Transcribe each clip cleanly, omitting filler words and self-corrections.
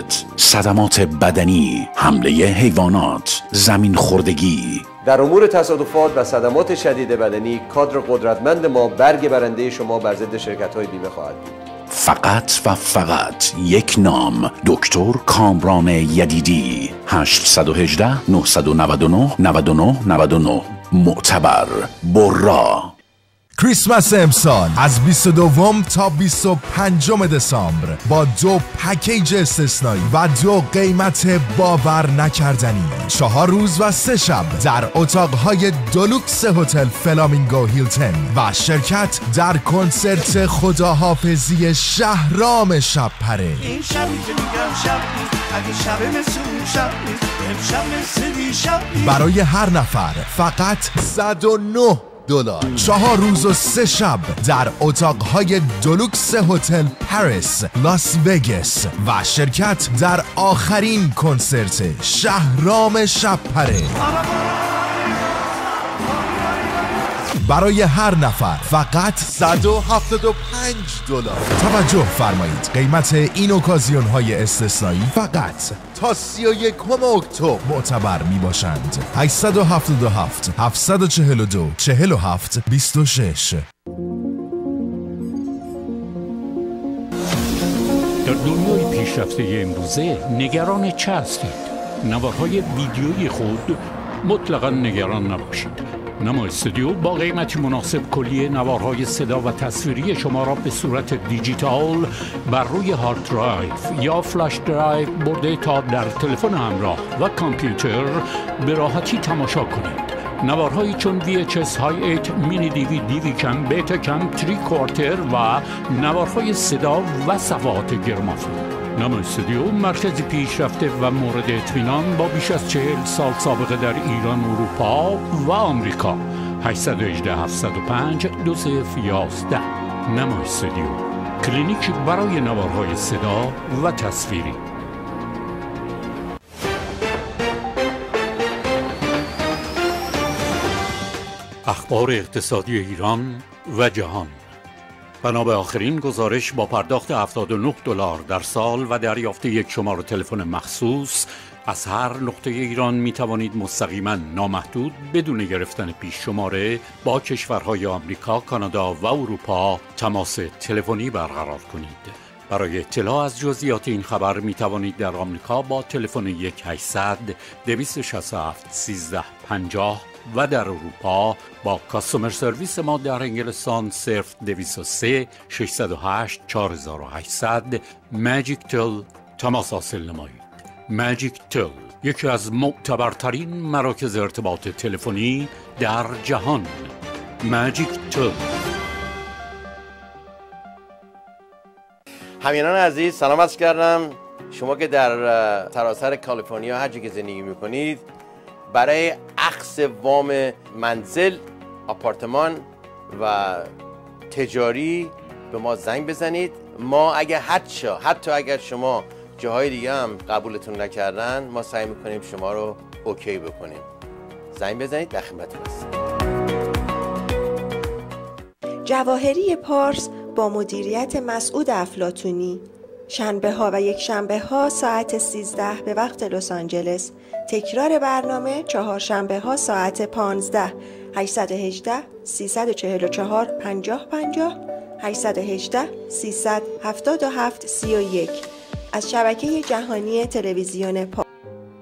جنایت، صدمات بدنی، حمله حیوانات، زمین خوردگی. در امور تصادفات و صدمات شدید بدنی کادر قدرتمند ما برگ برنده شما بر ضد شرکت‌های بیمه خواهد بود. فقط و فقط یک نام: دکتر کامران یدیدی. 818 999 99 99. معتبر. برا. کریسمس امسال از 22 تا 25 دسامبر با 2 پکیج استثنایی و 2 قیمت باور نکردنی، 4 روز و 3 شب در اتاقهای دلوکس هتل فلامینگو هیلتن و شرکت در کنسرت خداحافظی شهرام شب‌پره. این شبی که میگم شب نیست، اگه شب مثل اون شب نیست، امشب مثل دیشب نیست. برای هر نفر فقط $109. 4 روز و 3 شب در اتاقهای دلوکس هتل پاریس، لاس وگاس و شرکت در آخرین کنسرت شهرام شب‌پره. برای هر نفر فقط $175. توجه فرمایید، قیمت این اوکازیون های استثنایی فقط تا 31 اکتبر معتبر می باشند. 877 742 47 26. در دنیای پیشرفته امروزه نگران چه هستید؟ نوارهای ویدیویی خود مطلقا نگران نباشید. نما استودیو با قیمتی مناسب کلیه نوارهای صدا و تصویری شما را به صورت دیجیتال بر روی هارد درایو یا فلاش درایو برده تا در تلفن همراه و کامپیوتر به راحتی تماشا کنید. نوارهایی چون VHS های 8 مینی DVD کم، بیتا کم، 3/4 و نوارهای صدا و صفحات گرامافون. نما استودیو مرکزی پیشرفته و مورد اطمینان با بیش از 40 سال سابقه در ایران، اروپا و آمریکا. 818 705 2011. نما استودیو، کلینیک برای نوارهای صدا و تصویری. اخبار اقتصادی ایران و جهان. بنا به آخرین گزارش با پرداخت $79 در سال و دریافت یک شماره تلفن مخصوص از هر نقطه ایران می توانید مستقیما نامحدود بدون گرفتن پیش شماره با کشورهای آمریکا، کانادا و اروپا تماس تلفنی برقرار کنید. برای اطلاع از جزئیات این خبر می توانید در آمریکا با تلفن 1-800-267-1350 و در اروپا با کاستومر سرویس ما در انگلستان 0203 608 4800 ماجیک تل تماس حاصل نمایید. ماجیک تل، یکی از معتبرترین مراکز ارتباط تلفنی در جهان. ماجیک تل. همینان عزیز، سلام عرض کردم. شما که در سراسر کالیفرنیا هر جا که زندگی میکنید، برای اخذ وام منزل، آپارتمان و تجاری به ما زنگ بزنید. ما اگه حتی اگر شما جاهای دیگه هم قبولتون نکردن، ما سعی میکنیم شما رو اوکی بکنیم. زنگ بزنید، در خدمتتون هستیم. جواهری پارس با مدیریت مسعود افلاطونی، شنبه ها و یک شنبه ها ساعت 13 به وقت لس آنجلس. تکرار برنامه چهارشنبه ها ساعت 15. 818 344 5050 818 377 31 از شبکه جهانی تلویزیون پارس.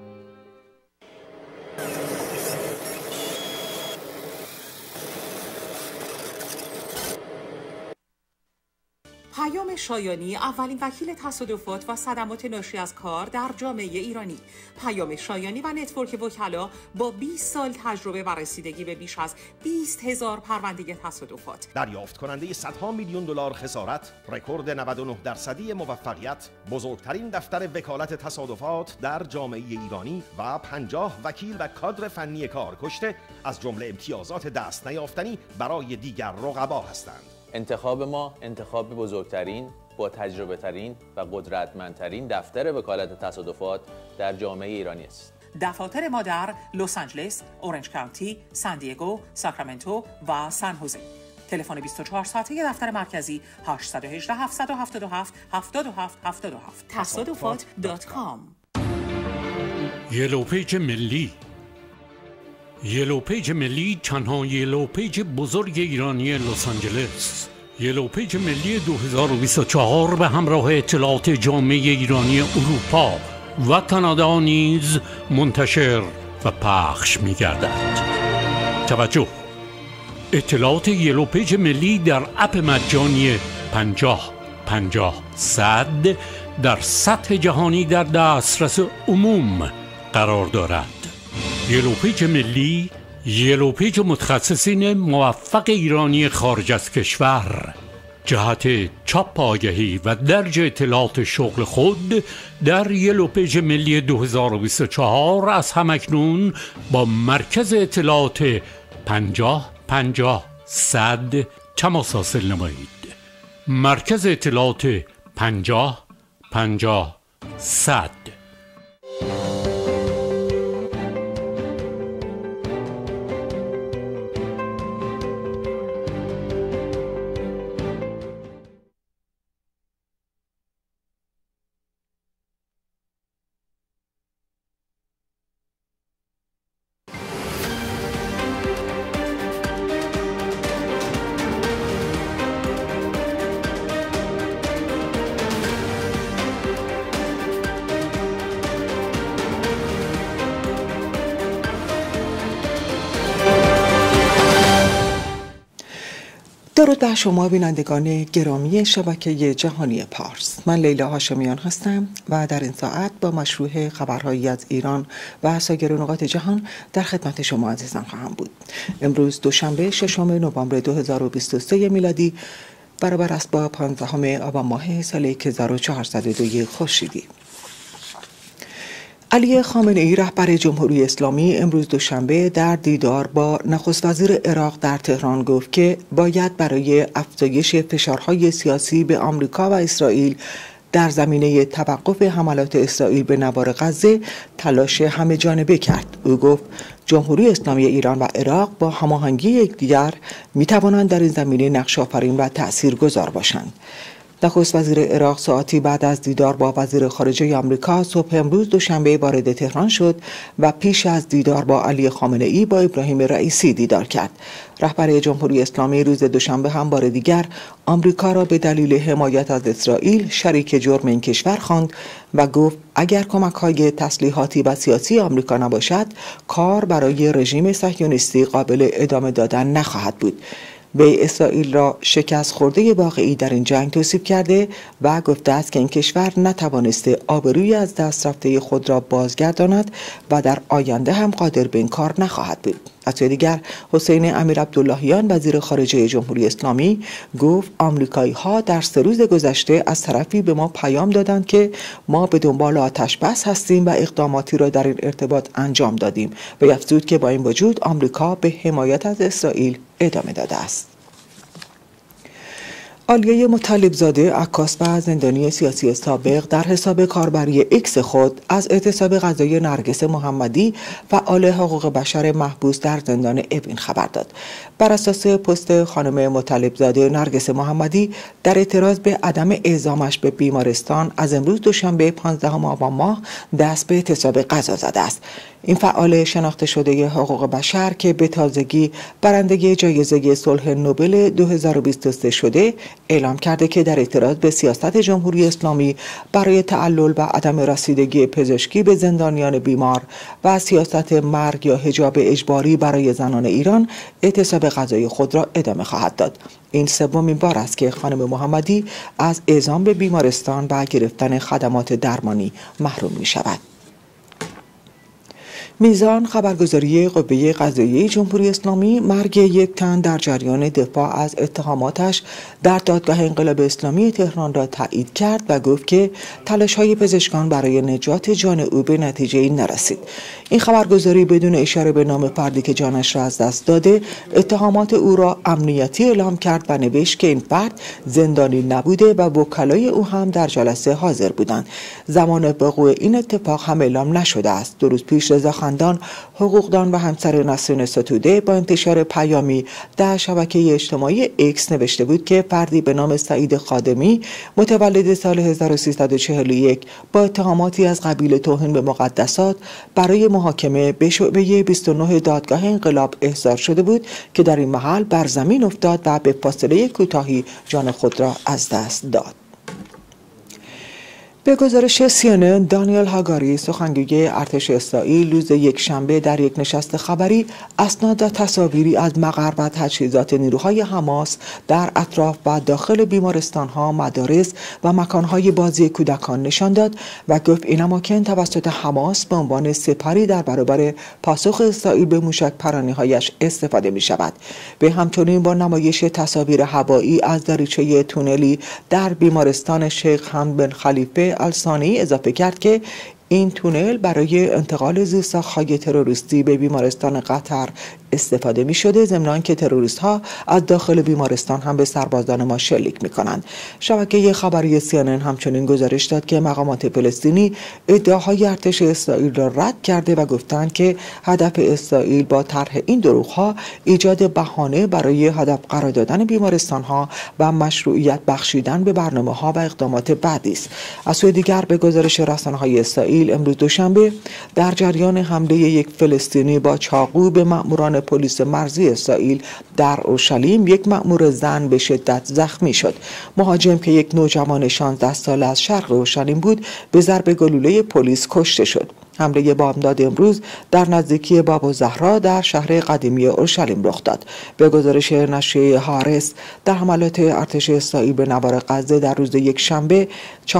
پیام شایانی، اولین وکیل تصادفات و صدمات ناشی از کار در جامعه ایرانی. پیام شایانی و نتورک وکلا با 20 سال تجربه و رسیدگی به بیش از 20,000 پرونده تصادفات. دریافت کننده صدها میلیون دلار خسارت، رکورد 99% موفقیت، بزرگترین دفتر وکالت تصادفات در جامعه ایرانی و 50 وکیل و کادر فنی کار کشته، از جمله امتیازات دست نیافتنی برای دیگر رقبا هستند. انتخاب ما انتخاب بزرگترین، با تجربه ترین و قدرتمندترین دفتر وکالت تصادفات در جامعه ایرانی است. دفاتر ما در لس آنجلس، اورنج کانتی، سان دیگو، ساکرامنتو و سان هوزه. تلفن 24 ساعته دفتر مرکزی 818 777 7777 تصادفات.com. یلو پیج ملی. یلو پیج ملی تنها یلو پیج بزرگ ایرانی لس آنجلس. یلو پیج ملی 2024 به همراه اطلاعات جامعه ایرانی اروپا و کانادا نیز منتشر و پخش می گردد. توجه! اطلاعات یلو پیج ملی در اپ مجانی 50-50-100 در سطح جهانی در دسترس عموم قرار دارد. یلو پیج ملی، یلو پیج متخصصین موفق ایرانی خارج از کشور، جهت چاپ آگهی و درج اطلاعات شغل خود در یلو پیج ملی 2024 از همکنون با مرکز اطلاعات 50-50-100 تماس حاصل نمایید. مرکز اطلاعات 50-50-100. درود بر شما بینندگان گرامی شبکه جهانی پارس. من لیلا هاشمیان هستم و در این ساعت با مشروع خبرهایی از ایران و سایر نقاط جهان در خدمت شما عزیزان خواهم بود. امروز دوشنبه 6 نوامبر 2023 میلادی برابر است با 15 آبان ماه سال 1402 خورشیدی. علی خامنه ای رهبر جمهوری اسلامی امروز دوشنبه در دیدار با نخست وزیر عراق در تهران گفت که باید برای افزایش فشارهای سیاسی به آمریکا و اسرائیل در زمینه توقف حملات اسرائیل به نوار غزه تلاش همه جانبه کرد. او گفت جمهوری اسلامی ایران و عراق با هماهنگی یکدیگر می‌توانند در این زمینه نقش آفرین و تأثیرگذار باشند. نخست وزیر عراق ساعتی بعد از دیدار با وزیر خارجه آمریکا صبح امروز دوشنبه وارد تهران شد و پیش از دیدار با علی خامنه ای با ابراهیم رئیسی دیدار کرد. رهبر جمهوری اسلامی روز دوشنبه هم بار دیگر آمریکا را به دلیل حمایت از اسرائیل شریک جرم این کشور خواند و گفت اگر کمک‌های تسلیحاتی و سیاسی آمریکا نباشد کار برای رژیم صهیونیستی قابل ادامه دادن نخواهد بود. به اسرائیل را شکست خورده واقعی در این جنگ توصیف کرده و گفته است که این کشور نتوانسته آبروی از دست رفته خود را بازگرداند و در آینده هم قادر به این کار نخواهد بود. از سوی دیگر حسین امیر عبداللهیان وزیر خارجه جمهوری اسلامی گفت آمریکایی‌ها در 3 روز گذشته از طرفی به ما پیام دادند که ما به دنبال آتش بس هستیم و اقداماتی را در این ارتباط انجام دادیم و افزود که با این وجود آمریکا به حمایت از اسرائیل ادامه داده است. عالیه مطلبزاده عکاس و زندانی سیاسی سابق در حساب کاربری ایکس خود از اعتصاب غذای نرگس محمدی فعال حقوق بشر محبوس در زندان اوین خبر داد. بر اساس پست خانم مطلبزاده، نرگس محمدی در اعتراض به عدم اعزامش به بیمارستان از امروز دوشنبه 15 آبان ماه دست به اعتصاب غذا زده است. این فعال شناخته شده حقوق بشر که به تازگی برنده جایزه صلح نوبل 2023 شده اعلام کرده که در اعتراض به سیاست جمهوری اسلامی برای تعلل و عدم رسیدگی پزشکی به زندانیان بیمار و سیاست مرگ یا حجاب اجباری برای زنان ایران اعتصاب غذای خود را ادامه خواهد داد. این سومین بار است که خانم محمدی از اعزام به بیمارستان و گرفتن خدمات درمانی محروم می شود. میزان خبرگزاری قوه قضاییه جمهوری اسلامی مرگ یک تن در جریان دفاع از اتهاماتش در دادگاه انقلاب اسلامی تهران را تایید کرد و گفت که تلاش‌های پزشکان برای نجات جان او به نتیجه‌ای نرسید. این خبرگزاری بدون اشاره به نام فردی که جانش را از دست داده اتهامات او را امنیتی اعلام کرد و نوشت که این فرد زندانی نبوده و وکلای او هم در جلسه حاضر بودند. زمان وقوع این اتفاق هم اعلام نشده است. 2 روز پیش رضا پناهندان، حقوقدان و همسر نسرین ستوده با انتشار پیامی در شبکه اجتماعی ایکس نوشته بود که فردی به نام سعید خادمی متولد سال 1341 با اتهاماتی از قبیل توهین به مقدسات برای محاکمه به شعبه 29 دادگاه انقلاب احضار شده بود که در این محل بر زمین افتاد و به فاصله کوتاهی جان خود را از دست داد. به گزارش CNN، دانیل هاگاری، سخنگوی ارتش اسرائیل، روز یکشنبه در یک نشست خبری اسناد و تصاویری از مقر و تجهیزات نیروهای حماس در اطراف و داخل بیمارستان‌ها، مدارس و مکان‌های بازی کودکان نشان داد و گفت این اماکن توسط حماس به عنوان سپری در برابر پاسخ اسرائیل به موشک‌پرانی‌هایش استفاده می‌شود. به همچنین با نمایش تصاویر هوایی از دریچه تونلی در بیمارستان شیخ حمد بن خلیفه الثانی اضافه کرد که این تونل برای انتقال زیرساخت‌های تروریستی به بیمارستان قطر استفاده می شده، ضمن آنکه تروریست ها از داخل بیمارستان هم به سربازان ما شلیک می کنند. شبکه خبری CNN همچنین گزارش داد که مقامات فلسطینی ادعاهای ارتش اسرائیل را رد کرده و گفتند که هدف اسرائیل با طرح این دروغ ها ایجاد بهانه برای هدف قرار دادن بیمارستان ها و مشروعیت بخشیدن به برنامه ها و اقدامات بعدی است. از سوی دیگر به گزارش رسانه‌های اسرائیل امروز دوشنبه در جریان حمله یک فلسطینی با چاقو به مأموران پلیس مرزی اسرائیل در اورشلیم یک مأمور زن به شدت زخمی شد. مهاجم که یک نوجوان 16 ساله از شرق اورشلیم بود به ضرب گلوله پلیس کشته شد. حمله بامداد امروز در نزدیکی باب الزهرا در شهر قدیمی اورشلیم رخ داد. به گزارش نشریه هارس، در حملات ارتش اسرائیل به نوار غزه در روز یکشنبه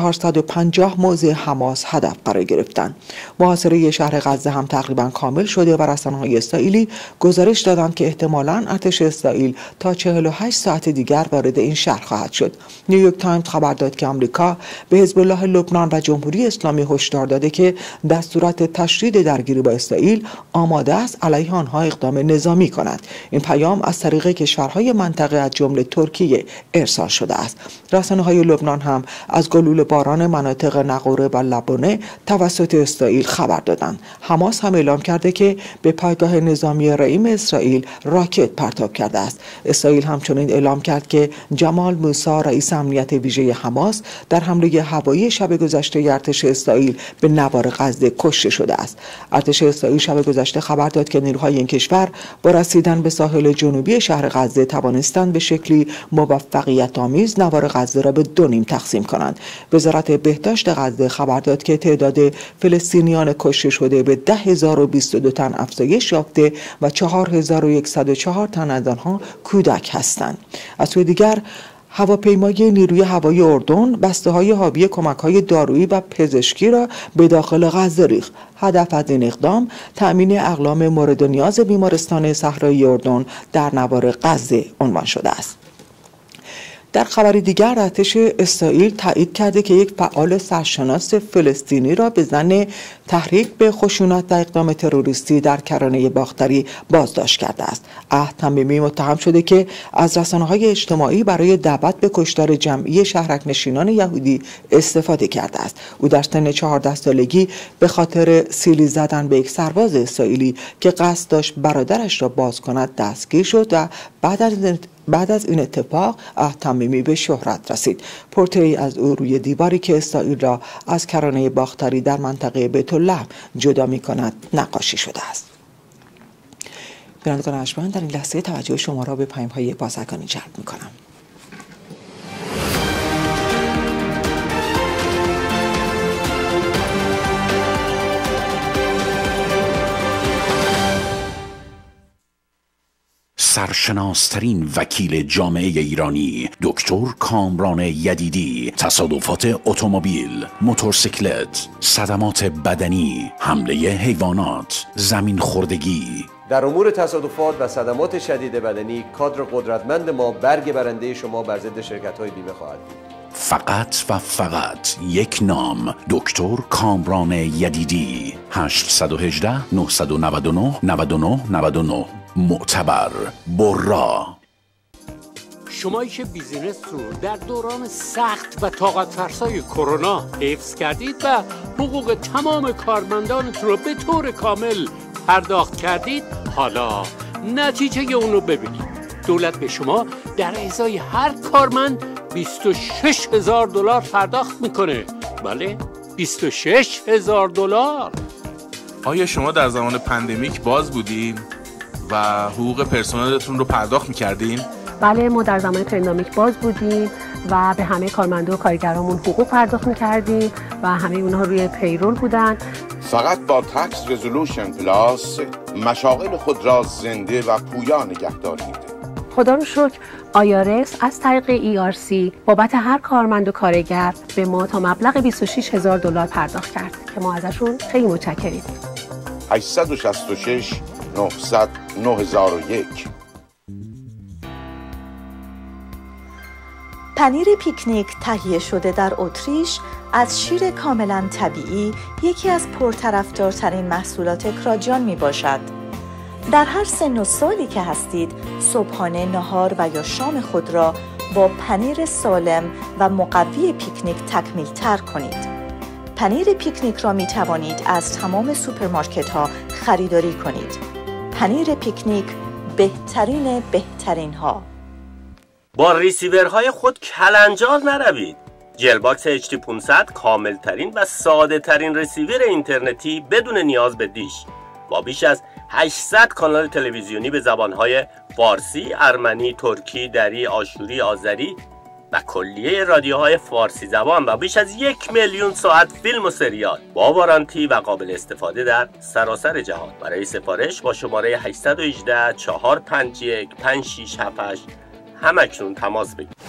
450 موضع حماس هدف قرار گرفتند. محاصره شهر غزه هم تقریبا کامل شده و رسانه‌های اسرائیلی گزارش دادند که احتمالاً ارتش اسرائیل تا 48 ساعت دیگر وارد این شهر خواهد شد. نیویورک تایمز خبر داد که آمریکا به حزب الله لبنان و جمهوری اسلامی هشدار داده که در صورت تشدید درگیری با اسرائیل آماده است علیه آنها اقدام نظامی کند. این پیام از طریق کشورهای منطقه از جمله ترکیه ارسال شده است. رسانه‌های لبنان هم از گلوله باران مناطق نقوره و لبنه توسط اسرائیل خبر دادند. حماس هم اعلام کرده که به پایگاه نظامی رئیم اسرائیل راکت پرتاب کرده است. اسرائیل همچنین اعلام کرد که جمال موسی، رئیس امنیت ویژه حماس، در حمله هوایی شب گذشته ارتش اسرائیل به نوار غزه کشته شده است. ارتش اسرائیل شب گذشته خبر داد که نیروهای این کشور با رسیدن به ساحل جنوبی شهر غزه توانستند به شکلی موفقیت آمیز نوار غزه را به دو نیم تقسیم کنند. وزارت بهداشت غزه خبر داد که تعداد فلسطینیان کشته شده به 10,022 تن افزایش یافته و 4,104 تن از آنها کودک هستند. از سوی دیگر هواپیمای نیروی هوایی اردن بسته‌های حاوی کمک‌های دارویی و پزشکی را به داخل غزه ریخت. هدف از این اقدام تأمین اقلام مورد نیاز بیمارستان صحرایی اردن در نوار غزه عنوان شده است. در خبری دیگر ارتش اسرائیل تایید کرده که یک فعال سرشناس فلسطینی را به ظن تحریک به خشونت و اقدام تروریستی در کرانه باختری بازداشت کرده است. عهد تمیمی متهم شده که از رسانه‌های اجتماعی برای دعوت به کشتار جمعی شهرک‌نشینان یهودی استفاده کرده است. او در سن 14 سالگی به خاطر سیلی زدن به یک سرباز اسرائیلی که قصد داشت برادرش را باز کند دستگیر شد و بعد از این اتفاق عهد تمیمی به شهرت رسید. پورتری از او روی دیواری که اسرائیل را از کرانه باختری در منطقه بیت اللحم جدا می‌کند نقاشی شده است. بینندگان ارجمند، در این لحظه توجه شما را به پیام‌های بازرگانی جلب می‌کنم. سرشناسترین وکیل جامعه ایرانی دکتر کامران یدیدی، تصادفات اتومبیل، موتورسیکلت، صدمات بدنی، حمله حیوانات، زمین خوردگی. در امور تصادفات و صدمات شدید بدنی کادر قدرتمند ما برگ برنده شما بر ضد شرکت‌های بیمه خواهد بود. فقط و فقط یک نام، دکتر کامران یدیدی. 818 999 99 99. معتبر، برا. شمایی که بیزینس رو در دوران سخت و طاقت فرسای کرونا حفظ کردید و حقوق تمام کارمندانتون رو به طور کامل پرداخت کردید، حالا نتیجه اون رو ببینید. دولت به شما در ازای هر کارمند $26,000 پرداخت میکنه. بله، $26,000. آیا شما در زمان پندمیک باز بودین و حقوق پرسنلتون رو پرداخت میکردین؟ بله، ما در زمان پندمیک باز بودیم و به همه کارمندا و کارگرامون حقوق پرداخت میکردیم و همه اونها روی پیرول بودن. فقط با تکس رزولوشن پلاس مشاغل خود را زنده و پویا نگه دارید. خدا رو شکر آیارس از طریق ERC بابت هر کارمند و کارگر به ما تا مبلغ $26,000 پرداخت کرد که ما ازشون خیلی متشکریم. 866 900 9001. پنیر پیکنیک تهیه شده در اتریش از شیر کاملا طبیعی یکی از پرطرفدارترین محصولات کراجیان می باشد. در هر سن و سالی که هستید، صبحانه، نهار و یا شام خود را با پنیر سالم و مقوی پیکنیک تکمیل تر کنید. پنیر پیکنیک را می توانید از تمام سوپرمارکت ها خریداری کنید. پنیر پیکنیک، بهترین ها. با ریسیورهای خود کلنجار نروید. جلباکس HD500 کاملترین و ساده ترین ریسیور اینترنتی بدون نیاز به دیش، با بیش از 800 کانال تلویزیونی به زبانهای فارسی، ارمنی، ترکی، دری، آشوری، آذری و کلیه رادیوهای فارسی زبان و بیش از 1,000,000 ساعت فیلم و سریال با وارانتی و قابل استفاده در سراسر جهان. برای سفارش با شماره 818 451 5678 همکنون تماس بگیرید.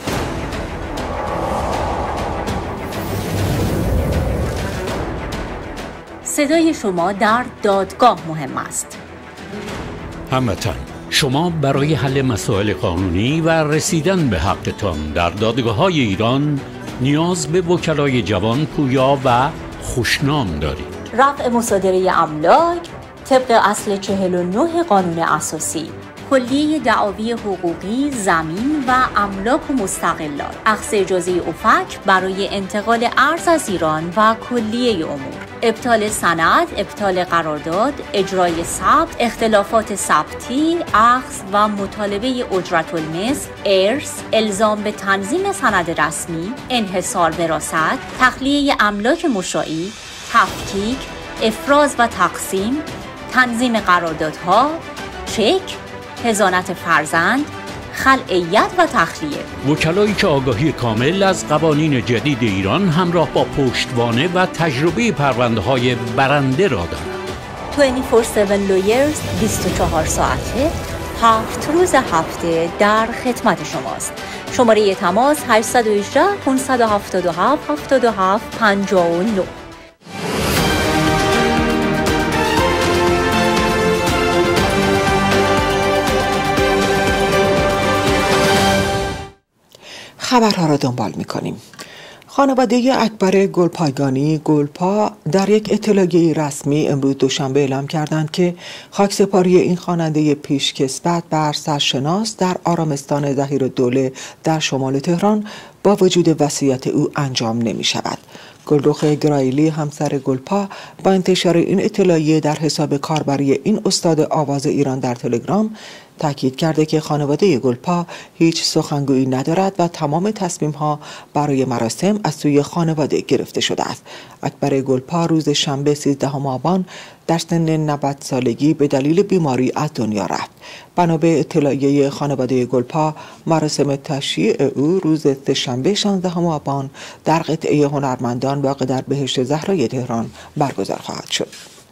صدای شما در دادگاه مهم است. هموطن، شما برای حل مسائل قانونی و رسیدن به حقتان در دادگاه‌های ایران نیاز به وکلای جوان، پویا و خوشنام دارید. رفع مصادره املاک طبق اصل 49 قانون اساسی، کلیه دعاوی حقوقی، زمین و املاک و مستقلات، اخذ اجازه اوفک برای انتقال ارز از ایران و کلیه امور، ابطال سند، ابطال قرارداد، اجرای ثبت، اختلافات ثبتی، اخذ و مطالبه اجرت المثل، ارث، الزام به تنظیم سند رسمی، انحصار وراثت، تخلیه املاک مشاعی، تفکیک، افراز و تقسیم، تنظیم قراردادها، چک، حضانت فرزند، خلعیت و تخلیه. وکلایی که آگاهی کامل از قوانین جدید ایران همراه با پشتوانه و تجربه پرونده‌های برنده را دارند. 24/7 lawyers 24 ساعته 7 روز هفته در خدمت شماست. شماره تماس 818 577 77 59. خبرها را دنبال می‌کنیم. خانواده اکبر گلپایگانی گلپا در یک اطلاعیه رسمی امروز دوشنبه اعلام کردند که خاکسپاری این خواننده پیشکسوت بر سرشناس در آرامستان ظهیرالدوله در شمال تهران با وجود وصیت او انجام نمی‌شود. گلرخ گرایلی همسر گلپا با انتشار این اطلاعیه در حساب کاربری این استاد آواز ایران در تلگرام تاکید کرده که خانواده گلپا هیچ سخنگویی ندارد و تمام تصمیم‌ها برای مراسم از سوی خانواده گرفته شده است. اکبر گلپا روز شنبه 13 آبان در سن 90 سالگی به دلیل بیماری از دنیا رفت. بنا به اطلاعیه خانواده گلپا، مراسم تشییع او روز سه‌شنبه 16 آبان در قطعه هنرمندان واقع در بهشت زهرای تهران برگزار خواهد شد.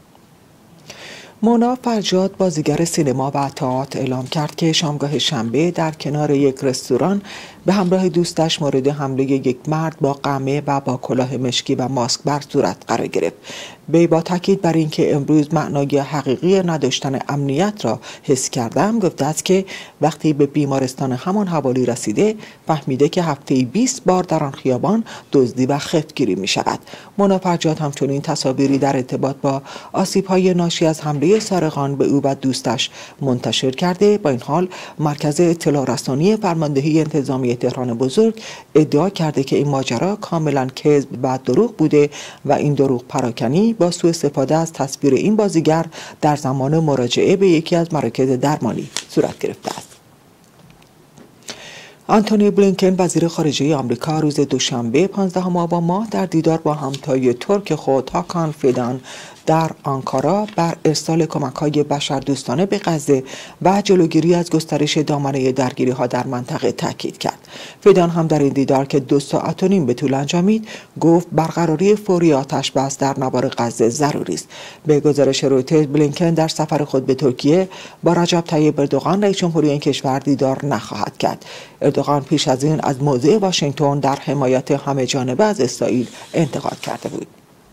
مونا فرجاد بازیگر سینما و تئاتر اعلام کرد که شامگاه شنبه در کنار یک رستوران به همراه دوستش مورد حمله یک مرد با قمه و با کلاه مشکی و ماسک بر صورت قرار گرفت. وی با تاکید بر اینکه امروز معنای حقیقی نداشتن امنیت را حس کردم گفته است که وقتی به بیمارستان همان حوالی رسیده فهمیده که هفته‌ای 20 بار در آن خیابان دزدی و خفتگیری می شود. منافرجات همچنین تصاویری در ارتباط با آسیب‌های ناشی از حمله سارقان به او و دوستش منتشر کرده. با این حال مرکز اطلاع رسانی فرماندهی انتظامی تهران بزرگ ادعا کرده که این ماجرا کاملا کذب و دروغ بوده و این دروغ پراکنی با سوء استفاده از تصویر این بازیگر در زمان مراجعه به یکی از مراکز درمانی صورت گرفته است. آنتونی بلینکن وزیر خارجه آمریکا روز دوشنبه 15 آبان ماه در دیدار با همتای ترک خود هاکان فیدان در آنکارا بر ارسال کمک‌های بشردوستانه به غزه و جلوگیری از گسترش دامنه درگیری‌ها در منطقه تاکید کرد. فیدان هم در این دیدار که 2 ساعت و نیم به طول انجامید گفت برقراری فوری آتش بس در نوار غزه ضروری است. به گزارش رویترز بلینکن در سفر خود به ترکیه با رجب طیب اردوغان رئیس جمهوری این کشور دیدار نخواهد کرد. اردوغان پیش از این از موضع واشنگتن در حمایت همه‌جانبه از اسرائیل انتقاد کرده بود.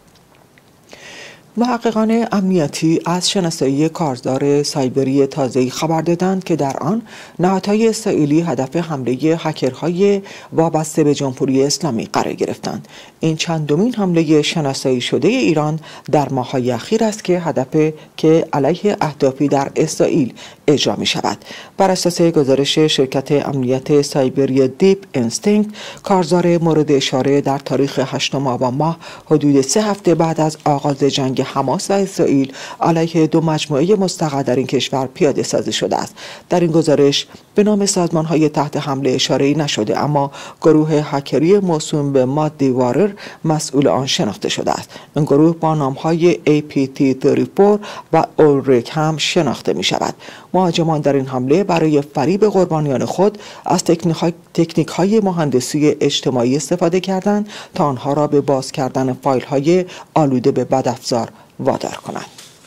محققان امنیتی از شناسایی کارزار سایبری تازه‌ای خبر دادند که در آن نهادهای اسرائیلی هدف حمله هکرهای وابسته به جمهوری اسلامی قرار گرفتند. این چندمین حمله شناسایی شده ایران در ماه‌های اخیر است که هدف که علیه اهدافی در اسرائیل اجرا می شود. بر اساس گزارش شرکت امنیت سایبری دیپ اینستینکت، کارزار مورد اشاره در تاریخ 8 آبان ماه حدود 3 هفته بعد از آغاز جنگ حماس و اسرائیل علیه 2 مجموعه مستقر در این کشور پیاده سازی شده است. در این گزارش به نام سازمان‌های تحت حمله اشاره‌ای نشده، اما گروه هکری موسوم به مادی وارر مسئول آن شناخته شده است. این گروه با نام‌های APT34 و اولریک هم شناخته می شود. مهاجمان در این حمله برای فریب قربانیان خود از تکنیک‌های مهندسی اجتماعی استفاده کردند تا آنها را به باز کردن فایل‌های آلوده به بدافزار وادار کنند.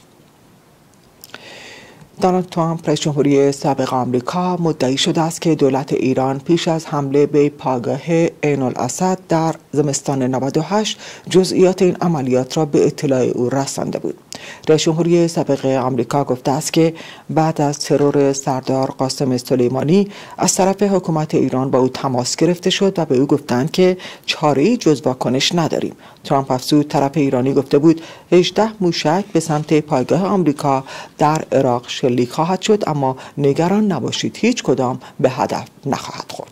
دونالد ترامپ رئیس جمهوری سابق آمریکا مدعی شده است که دولت ایران پیش از حمله به پایگاه عین الاسد در زمستان 98 جزئیات این عملیات را به اطلاع او رسانده بود. رئیس جمهوری سابق آمریکا گفته است که بعد از ترور سردار قاسم سلیمانی از طرف حکومت ایران با او تماس گرفته شد و به او گفتند که چاره‌ای جز واکنش نداریم. ترامپ افزود طرف ایرانی گفته بود 18 موشک به سمت پایگاه آمریکا در عراق شلیک خواهد شد، اما نگران نباشید هیچ کدام به هدف نخواهد خورد.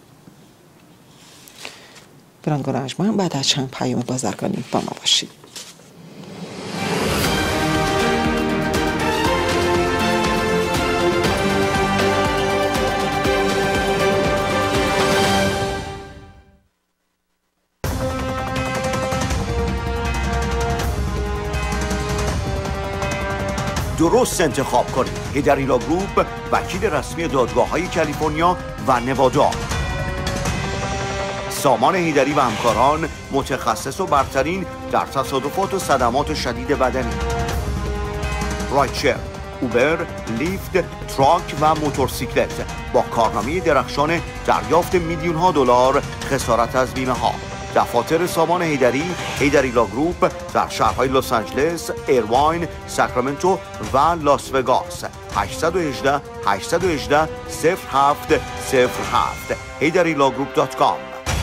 برندگان ارجمند، بعد از چند پیام بازرگانی با ما باشید. درست انتخاب کنید. هیدریلا گروپ، وکیل رسمی دادگاه‌های کالیفرنیا و نوادا. سامان هیدری و همکاران، متخصص و برترین در تصادفات و صدمات شدید بدنی. رایدشر، اوبر، لیفت، تراک و موتورسیکلت با کارنامه درخشان دریافت میلیون‌ها دلار خسارت از بیمه ها. دفاتر سامان هیدریلا گروپ در شهرهای لس آنجلس، ایرواین، ساکرامنتو و لاس وگاس. 818 818 0707 hidarilagroup.com.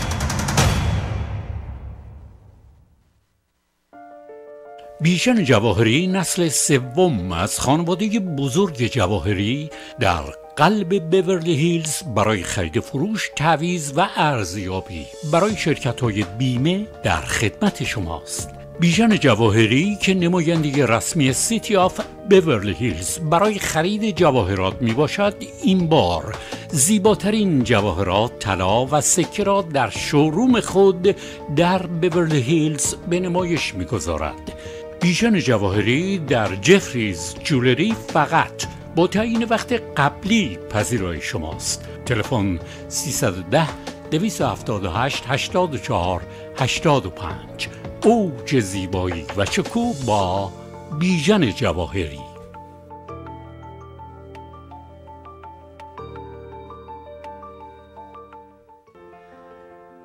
بیژن جواهری نسل سوم از خانواده بزرگ جواهری در قلب بیورلی هیلز برای خرید فروش، تعویض و ارزیابی برای شرکت‌های بیمه در خدمت شماست. بیژن جواهری که نماینده رسمی سیتی آف بیورلی هیلز برای خرید جواهرات می باشد، این بار زیباترین جواهرات، طلا و سکه را در شوروم خود در بیورلی هیلز به نمایش می گذارد. بیژن جواهری در جفریز جولری فقط با تعیین وقت قبلی پذیرای شماست. تلفن 310 278 84 85. اوج زیبایی و شکوه با بیژن جواهری.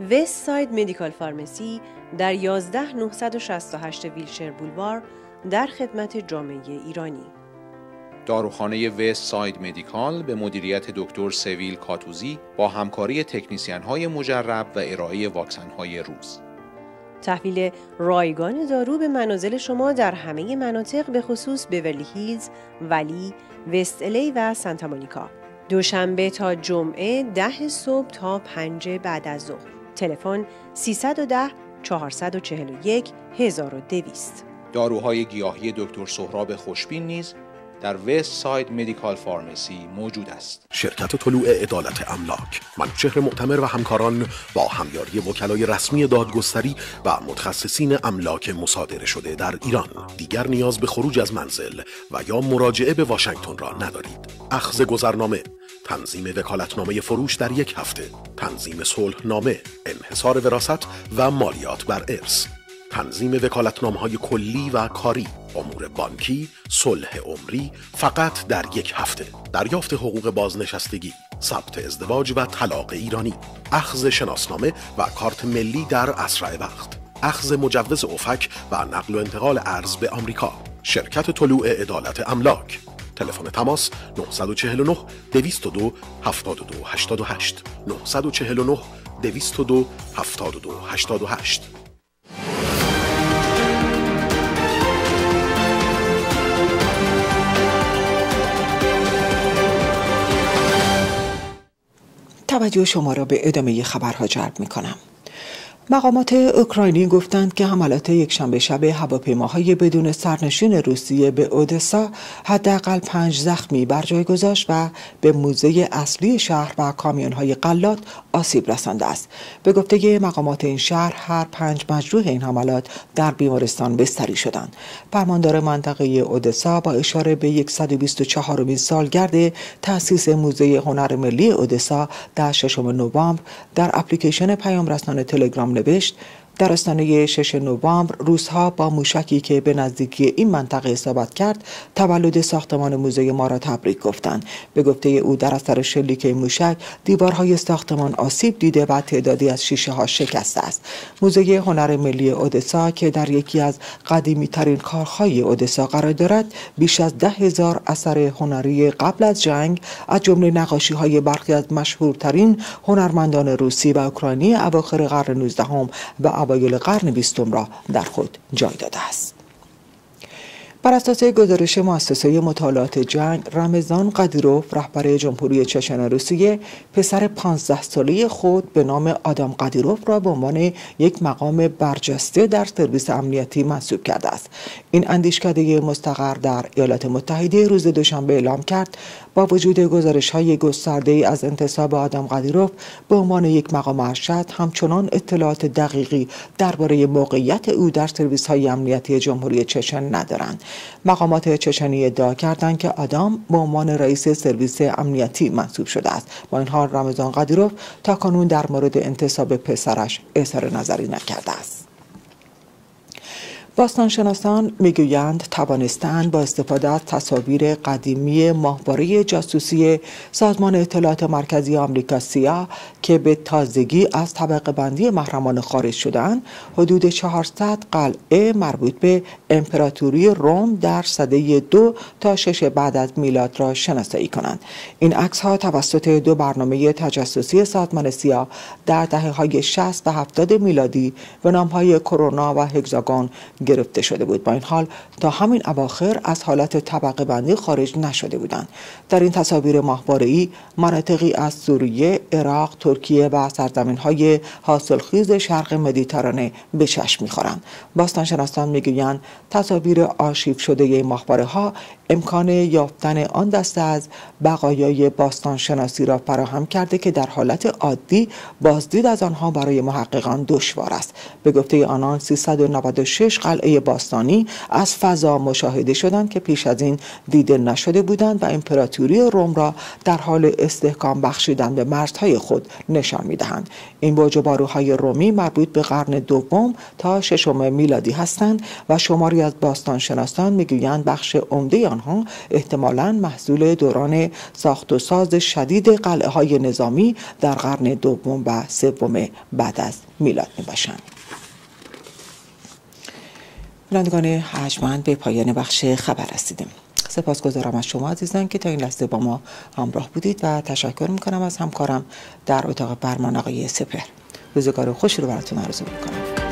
وست ساید مدیکال فارمسی در 11968 ویلشر بولوار در خدمت جامعه ایرانی. داروخانه وست ساید مدیکال به مدیریت دکتر سویل کاتوزی با همکاری تکنیسیان‌های مجرب و ارائه واکسن‌های روز. تحویل رایگان دارو به منازل شما در همه مناطق به خصوص بیورلی هیلز، ولی، وست الی و سانتا مونیکا. دوشنبه تا جمعه 10 صبح تا 5 بعد از ظهر. تلفن 310 441 1200. داروهای گیاهی دکتر سهراب خوشبین نیز در وست ساید مدیکال فارمسی موجود است. شرکت طلوع عدالت املاک، منوچهر معتمر و همکاران با همیاری وکلای رسمی دادگستری و متخصصین املاک مصادره شده در ایران دیگر نیاز به خروج از منزل و یا مراجعه به واشنگتن را ندارید. اخذ گذرنامه، تنظیم وکالتنامه فروش در 1 هفته، تنظیم صلحنامه، انحصار وراثت و مالیات بر ارث، تنظیم وکالتنامه‌های کلی و کاری، امور بانکی، صلح عمری فقط در 1 هفته، دریافت حقوق بازنشستگی، ثبت ازدواج و طلاق ایرانی، اخذ شناسنامه و کارت ملی در اسرع وقت، اخذ مجوز افک و نقل و انتقال ارز به آمریکا. شرکت طلوع عدالت املاک. تلفن تماس 949 202 72 88 949 202 72 88. توجه شما را به ادامه خبرها جلب می‌کنم. مقامات اوکراینی گفتند که حملات یکشنبه شب هواپیماهای بدون سرنشین روسیه به اودسا حداقل 5 زخمی بر جای گذاشت و به موزه اصلی شهر و کامیون‌های غلات آسیب رسانده است. به گفته مقامات این شهر هر 5 مجروح این حملات در بیمارستان بستری شدند. فرماندار منطقه اودسا با اشاره به 124مین سالگرد تأسیس موزه هنر ملی اودسا در 6 نوامبر در اپلیکیشن پیام رسان تلگرام نوشت: در آستانه 6 نوامبر روس‌ها با موشکی که به نزدیکی این منطقه اصابت کرد تولد ساختمان موزه ما را تبریک گفتند. به گفته او در اثر شلیک موشک دیوارهای ساختمان آسیب دیده و تعدادی از شیشه‌ها شکسته است. موزه هنر ملی اودسا که در یکی از قدیمی‌ترین کارهای اودسا قرار دارد بیش از 10,000 اثر هنری قبل از جنگ از جمله نقاشی‌های برخی از مشهورترین هنرمندان روسی و اوکراینی اواخر قرن 19 و اوایل قرن 20 را در خود جای داده است. بر اساس گزارش مؤسسه مطالعات جنگ، رمضان قدیروف رهبر جمهوری چچن روسیه پسر 15 ساله خود به نام آدام قدیروف را به عنوان یک مقام برجسته در سرویس امنیتی منصوب کرده است. این اندیشکده مستقر در ایالات متحده روز دوشنبه اعلام کرد با وجود گزارش‌های گسترده‌ای از انتصاب آدام قدیروف به عنوان یک مقام ارشد، همچنان اطلاعات دقیقی درباره موقعیت او در سرویس‌های امنیتی جمهوری چچن ندارند. مقامات چچنی ادعا کردند که آدام به عنوان رئیس سرویس امنیتی منصوب شده است. با این حال رمضان قدیروف تاکنون در مورد انتصاب پسرش اظهار نظری نکرده است. باستانشناسان میگویند توانستند با استفاده از تصاویر قدیمی ماهواره جاسوسی سازمان اطلاعات مرکزی آمریکا CIA که به تازگی از طبقه بندی محرمانه خارج شدند، حدود 400 قلعه مربوط به امپراتوری روم در سده 2 تا 6 بعد از میلاد را شناسایی کنند. این عکس‌ها توسط 2 برنامه تجسسی سازمان CIA در دهه‌های 60 و 70 میلادی به نام‌های کرونا و هگزاگون گرفته شده بود. با این حال تا همین اواخر از حالت طبقه بندی خارج نشده بودند. در این تصاویر ماهواره‌ای مناطقی از سوریه، عراق، ترکیه و سرزمین‌های حاصلخیز شرق مدیترانه به چشم می‌خورند. باستانشناسان می‌گویند تصاویر آرشیو شده ماهواره‌ها امکان یافتن آن دسته از بقایای باستانشناسی را فراهم کرده که در حالت عادی بازدید از آنها برای محققان دشوار است. به گفته آنان 396 قلعه باستانی از فضا مشاهده شدند که پیش از این دیده نشده بودند و امپراتوری روم را در حال استحکام بخشیدن به مرزهای خود نشان می‌دهند. این برج و باروهای رومی مربوط به قرن 2 تا 6 میلادی هستند و شماری از باستانشناسان می‌گویند بخش عمده آنها احتمالاً محصول دوران ساخت و ساز شدید قلعه های نظامی در قرن دوم و سوم بعد از میلاد می باشند. بینندگان ارجمند، به پایان بخش خبر رسیدیم. سپاسگزارم از شما عزیزان که تا این لحظه با ما همراه بودید و تشکر میکنم از همکارم در اتاق برمان آقای سپهر. روزگار خوشی رو براتون آرزو میکنم.